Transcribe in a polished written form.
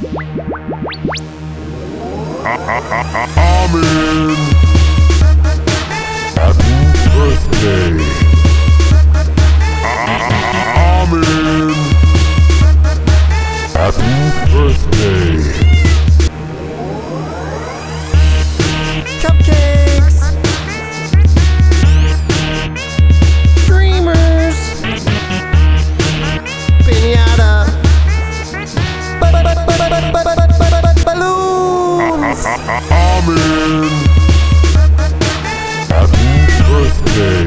Amin! Happy birthday! Amin! Happy birthday! Cupcakes! Dreamers! Piñata! Balloons! Amin! Happy birthday!